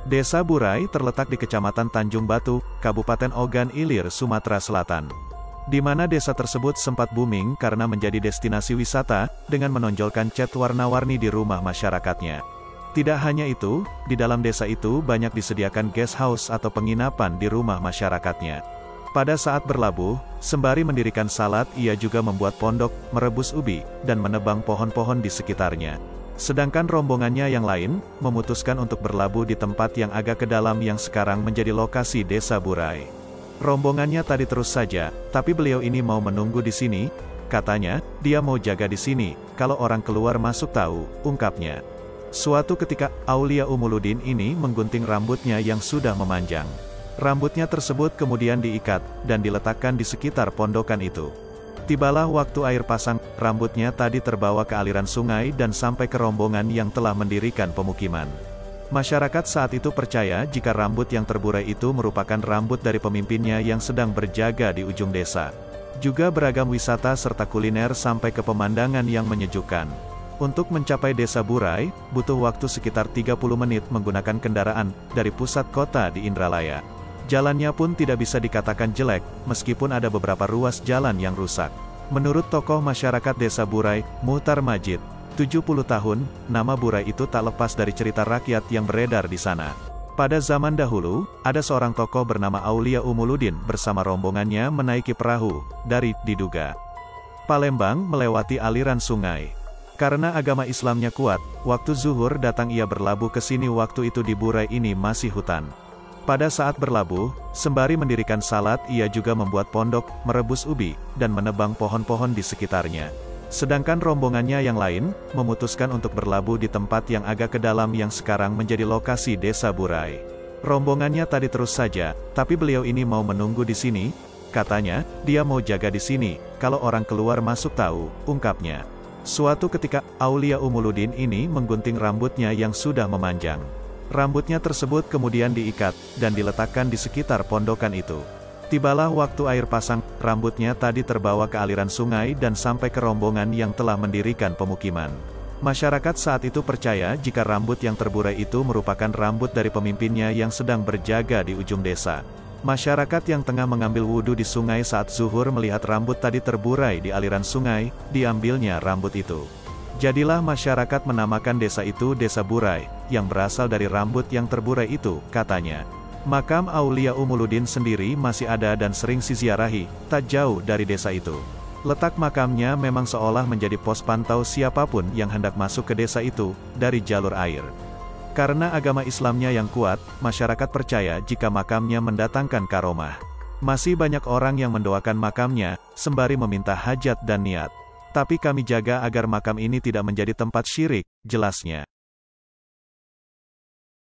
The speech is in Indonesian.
Desa Burai terletak di Kecamatan Tanjung Batu, Kabupaten Ogan Ilir, Sumatera Selatan. Di mana desa tersebut sempat booming karena menjadi destinasi wisata, dengan menonjolkan cat warna-warni di rumah masyarakatnya. Tidak hanya itu, di dalam desa itu banyak disediakan guest house atau penginapan di rumah masyarakatnya. Pada saat berlabuh, sembari mendirikan salat, ia juga membuat pondok, merebus ubi, dan menebang pohon-pohon di sekitarnya. Sedangkan rombongannya yang lain, memutuskan untuk berlabuh di tempat yang agak ke dalam yang sekarang menjadi lokasi Desa Burai. Rombongannya tadi terus saja, tapi beliau ini mau menunggu di sini, katanya, dia mau jaga di sini, kalau orang keluar masuk tahu, ungkapnya. Suatu ketika, Aulia Umuluddin ini menggunting rambutnya yang sudah memanjang. Rambutnya tersebut kemudian diikat, dan diletakkan di sekitar pondokan itu. Tibalah waktu air pasang, rambutnya tadi terbawa ke aliran sungai dan sampai ke rombongan yang telah mendirikan pemukiman. Masyarakat saat itu percaya jika rambut yang terburai itu merupakan rambut dari pemimpinnya yang sedang berjaga di ujung desa. Juga beragam wisata serta kuliner sampai ke pemandangan yang menyejukkan. Untuk mencapai Desa Burai, butuh waktu sekitar 30 menit menggunakan kendaraan, dari pusat kota di Indralaya. Jalannya pun tidak bisa dikatakan jelek, meskipun ada beberapa ruas jalan yang rusak. Menurut tokoh masyarakat Desa Burai, Muhtar Majid, 70 tahun, nama Burai itu tak lepas dari cerita rakyat yang beredar di sana. Pada zaman dahulu, ada seorang tokoh bernama Aulia Umuluddin bersama rombongannya menaiki perahu, dari, diduga, Palembang melewati aliran sungai. Karena agama Islamnya kuat, waktu zuhur datang ia berlabuh ke sini. Waktu itu di Burai ini masih hutan. Pada saat berlabuh, sembari mendirikan salat, ia juga membuat pondok, merebus ubi, dan menebang pohon-pohon di sekitarnya. Sedangkan rombongannya yang lain, memutuskan untuk berlabuh di tempat yang agak ke dalam yang sekarang menjadi lokasi Desa Burai. Rombongannya tadi terus saja, tapi beliau ini mau menunggu di sini, katanya, dia mau jaga di sini, kalau orang keluar masuk tahu, ungkapnya. Suatu ketika, Aulia Umuluddin ini menggunting rambutnya yang sudah memanjang. Rambutnya tersebut kemudian diikat, dan diletakkan di sekitar pondokan itu. Tibalah waktu air pasang, rambutnya tadi terbawa ke aliran sungai dan sampai ke rombongan yang telah mendirikan pemukiman. Masyarakat saat itu percaya jika rambut yang terburai itu merupakan rambut dari pemimpinnya yang sedang berjaga di ujung desa. Masyarakat yang tengah mengambil wudhu di sungai saat zuhur melihat rambut tadi terburai di aliran sungai, diambilnya rambut itu. Jadilah masyarakat menamakan desa itu Desa Burai, yang berasal dari rambut yang terburai itu, katanya. Makam Aulia Umuluddin sendiri masih ada dan sering diziarahi, tak jauh dari desa itu. Letak makamnya memang seolah menjadi pos pantau siapapun yang hendak masuk ke desa itu, dari jalur air. Karena agama Islamnya yang kuat, masyarakat percaya jika makamnya mendatangkan karomah. Masih banyak orang yang mendoakan makamnya, sembari meminta hajat dan niat. Tapi kami jaga agar makam ini tidak menjadi tempat syirik, jelasnya.